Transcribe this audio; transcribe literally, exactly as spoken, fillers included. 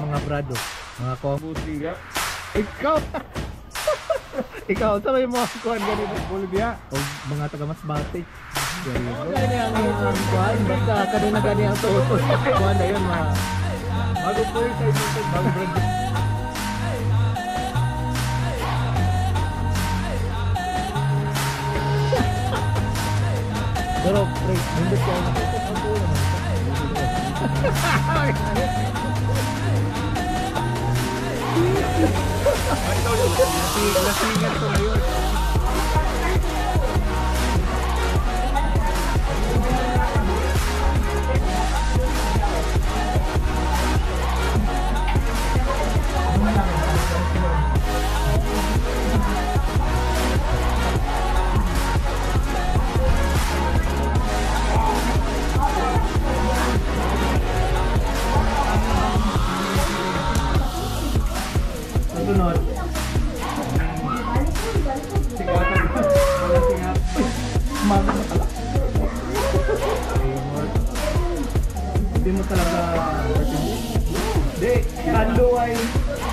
mga brado, mga kombusi ka. Ikaw! Ikaw, sa may mga kuhan ganito, Bolivia? O mga taga-Masbate. Gani ang kuhan, basta kanina gani ang tutos. Kuhan na yun, mga bago po yung kayo dito, bago brado. Pero, pre, hindi ko ako nakita. Lasingan to ngayon. Sunod. Sigatan ko. Wala singat. Maga na pala. Hindi mo talaga. Hindi. Kando ay